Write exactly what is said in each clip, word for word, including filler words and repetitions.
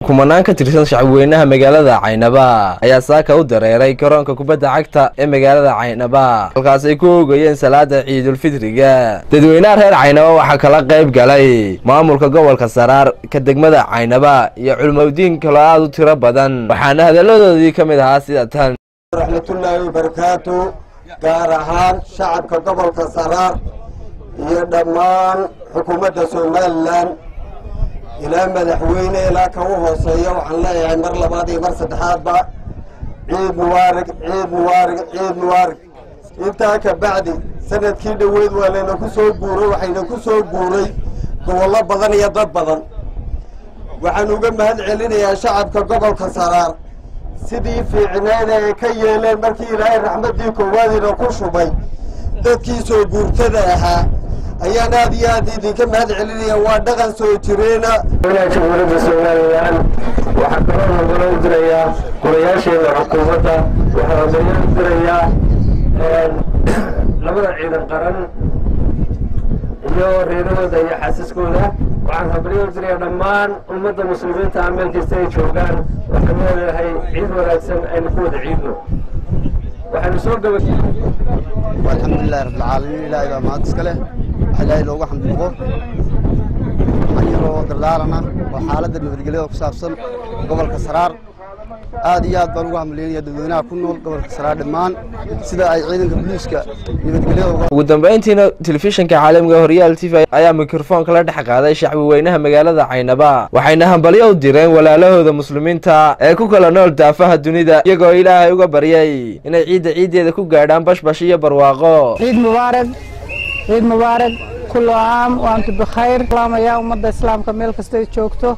kumanaan ka tirsan shacabweynaha magaalada Caynaba ayaa saaka u dareeray garoonka kubadda cagta ee magaalada Caynaba halkaas ay ku oogayeen salaada Ciidul Fidriga. Dadweynaha reer Caynaba waxa kala qayb galay maamulka gobolka Saraar ka degmada Caynaba iyo culumadiin kala aad u tiro badan, waxaana hadaladoodii kamid ahaa sida tan: rahmatullahi wa barakatuh. gaar ahaan shacabka gobolka Saraar iyo dhammaan xukuumadda Soomaaliland ilaa madaxweyne ilaa ka u hooseeya waxaan leeyahay mar labaad iyo mar saddexaadba ciid mubaarak ciid mubaarak ciid mubaarak. intaa ka bacdi sanadkii dhaweyd waa layna ku soo guuray waxayna ku soo guuray gobollo badan iyo dad badan. waxaan uga mahad celinayaa shacabka gobolka Saraar sidii fiicneed ay ka yeeleen markii ilaahay raxmadii koowaadina ku shubay dadkii soo guurtada ahaa ayaan aad iyo aad idinka mahad celinaya. waa dhaqan soo jireena jamhuuriyadda Soomaaliland. waxaa kaloo nagala dirayaa golayaasheena xukuumadda, waxaa nagala dirayaa labada ciidan qaran iyo reerahooda iyo xaasaskooda. waxaan habriyo dirayaa dhammaan ummadda muslimiinta meel kasta ay joogaan. waxaan leeyahay ciid wanaagsan aynu ku wada ciidno. waxaanu soo gabagabay alxamdulillahi rabbil caalamiin. ilaahay baa mahad iska leh, ilaahay loogu xamdiyo. waxaan dardaarana oo xaaladda nabadgelyada ku saabsan gobolka Saraar aad iyo aad baan ugu hambalyeynaya dadweynaha ku nool gobolka Saraar dhammaan sida ay ciidanka booliiska nabadgelyada. ugu dambeyntiina telefishinka caalamiga Horyaal T V ayaa mikrofoonka la dhex qaaday shacabweynaha magaalada Caynaba, waxayna hambalyo u direen walaalahooda muslimiinta ee ku kala nool daafaha dunida, iyagoo Ilaahay uga baryay inay ciidda ciideeda ku gaadhaan bashbash iyo barwaaqo. ciid mubaarak ciid mubaarak kullu aam wa antum bikhayr. salaamaya ummadda islaamka meel kasta ay joogto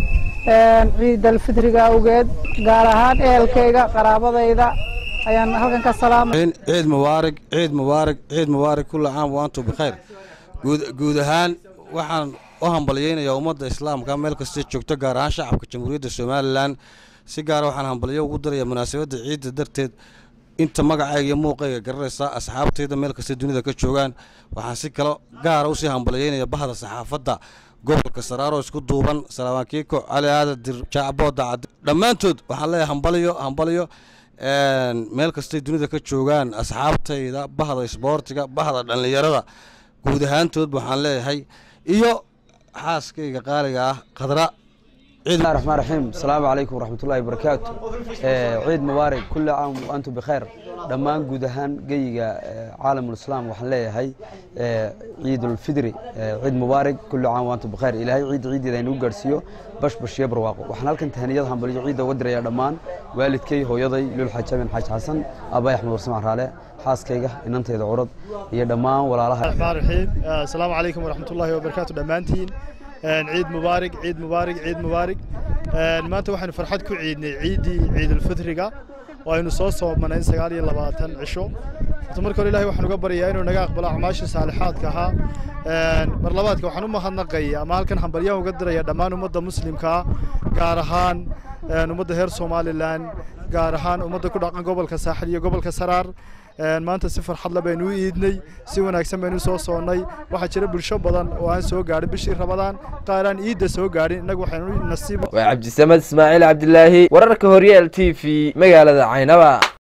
ciidul fidriga awgeed, gaar ahaan ehelkayga qaraabadayda ayaan halkan ka salaamay. ciid mubaarak ciid mubaarak ciid mubaarak kullu aam wa antum bikhayr. guud guud ahaan waxaan u hambalyeynaya ummadda islaamka meel kasta joogto, gaar ahaan shacabka jamhuuriyadda Soomaaliland. si gaar ah waxaan hambalyo ugu dirayaa munaasabadda ciidda darteed inta magacayga iyo muuqayga garanaysa asxaabtayda meel kasta dunida ka joogaan. waxaan si kale gaar ah u sii hambalyeynaya bahda saxaafadda gobolka Saraar oo isku duuban Salaamaan Kiiko, Cali Aada Dir, Jacbo Dacad, dhammaantood waxaan leeyahay hambalyo hambalyo meel kasta dunida ka joogaan. asxaabtayda bahda isboortiga, bahda dhalinyarada guud ahaantood waxaan leeyahay iyo xaaskayga qaaliga ah Khadra. بسم الله الرحمن الرحيم. السلام عليكم ورحمة الله وبركاته. عيد مبارك كل عام وأنتم بخير. دمان جودهان جيجا عالم الإسلام وحلاه هاي عيد الفطر. عيد مبارك كل عام وأنتم بخير. إلى هاي عيد عيد ذي نوجر سيو بش بش يبرواقو. وحنا لكن تهنيات هم بلجوا عيد ودري يا دمان. والد كي هو يضي للحج من حج حسن أبا أحمد ورسمع عليه حاس كيجا إن أنت إذا عرض يا دمان ولا الله. الرحمن الرحيم. السلام عليكم ورحمة الله وبركاته. دمانتين. عيد مبارك عيد مبارك عيد مبارك. ما أنت وحنا فرحت كل عيد عيدي عيد الفطر جا وإنه صوص من إنسى قال يلا باتن عشوا تمر كل الله وحنا قبر يا إنه نجاق بلا عماش صالحات كها مرلبات كوحنا ما خلنا قيا ما هل كان حنبريا وقدر يا دمان ومدة مسلم كا قارهان ومدة هير سوماليلاند قارهان ومدة كل عن قبل كساحلية قبل كسرار maanta si farxad la baynu iidnay si wanaagsan baynu soo soonay. waxa jira bulsho badan oo aan soo gaarin bishii Ramadaan qaaraan iidda soo gaarin. inagu waxaynu nasiib. waa Cabdi Samad Ismaaciil Cabdilaahi, wararka Horyaal T V magaalada Caynaba.